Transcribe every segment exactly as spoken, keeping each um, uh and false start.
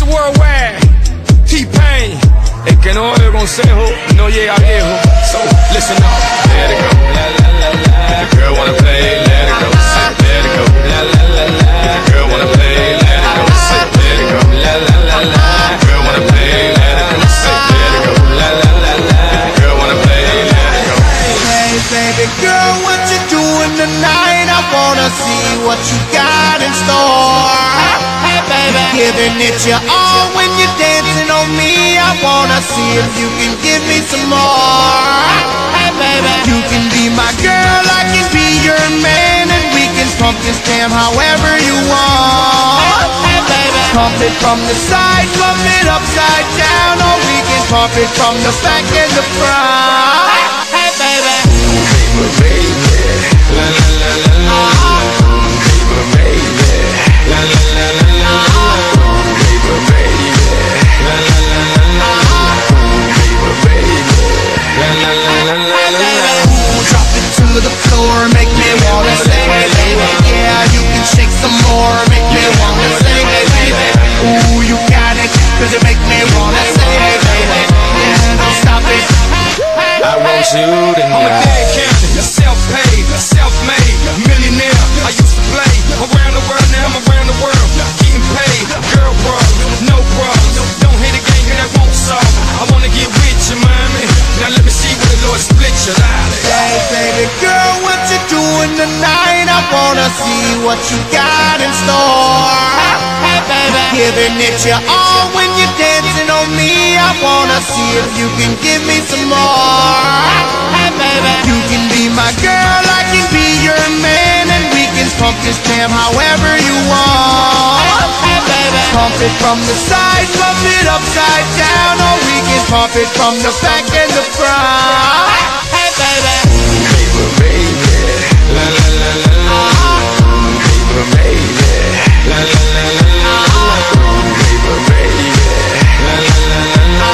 Worldwide, T-Pain. El que no oye consejo no llega viejo. So listen up. Let it go. La la la la. The girl wanna play. Let it go. Let it go. La la la la. The girl wanna play. Let it go. Let it go. La la la la. The girl wanna play. Let it go. Let it go. La la la la. The girl wanna play. Let it go. Hey baby girl, what you doing tonight? I wanna see what you got in store. Hey baby, giving it your all when you're dancing on me. I wanna see if you can give me some more. Hey baby, you can be my girl, I can be your man, and we can pump this jam however you want. Hey baby, pump it from the side, pump it upside down, or we can pump it from the back and the front. Hey baby, Baby, baby, la la la la la. Baby, baby, la la la la la. Baby, baby, la la la la la. Baby, baby, la la la la la la. drop it to the floor, make me wanna sing, hey baby. Yeah, you can shake some more, make me wanna sing, hey baby. Ooh, you got it, cause you make me wanna sing, hey baby. Yeah, don't stop it. I want you tonight. I'm a dead captain, self-paid, self-made, millionaire. I used to play around the world, now I'm around the world, getting paid. Girl problems, no problems. Don't hate a game, cause that won't solve. I wanna get with you, mommy. Now let me see what the Lord split your life. Hey baby girl, what you doing tonight? I wanna see what you got in store. Hey baby, giving it your all when you're dancing on me. I wanna see if you can give me some more. Hey baby, you can be my girl, I can be your man, and we can pump this jam however you want. Hey baby, pump it from the side, pump it upside down, or we can pump it from the back and the front. Hey baby, Baby, baby, la la la la la. Baby, baby, la la la la la. Baby, baby, la la la la la.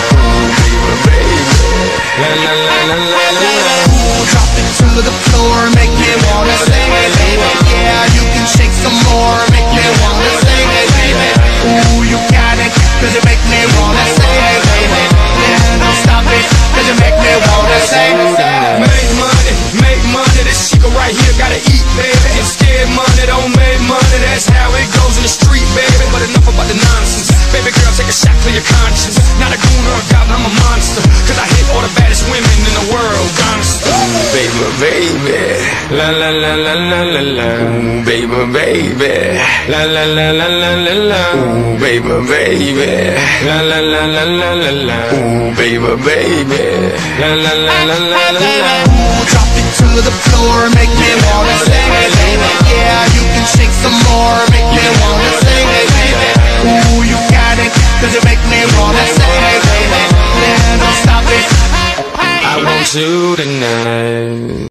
Baby, baby, la la la la la. drop it to the floor, make me wanna sing, hey baby. Yeah, you can shake some more, make me wanna sing, hey baby. Ooh, you got it, cause you make me wanna sing, hey baby. Yeah, don't stop it, cause you make me wanna sing. Make money, make money, this chica right here gotta eat, baby. If scared money don't make money, that's how it goes in the street, baby. But enough about the nonsense. Baby girl, take a shot, clear your conscience. Not a goon or a goblin, I'm a monster, cause I hit all the baddest women in the world, honestly. Baby, baby, la la la la la la la. Ooh, baby, baby, la la la la la la la. Ooh, baby, baby, la la la la la la la. Ooh, baby, baby, la la la la la la la. Ooh, drop it to the floor, make me wanna sing, hey baby. Yeah, you can shake some more, make me wanna sing, hey baby. Ooh, you got it, cause you make me wanna sing, hey baby. Yeah, don't stop it. I want you tonight.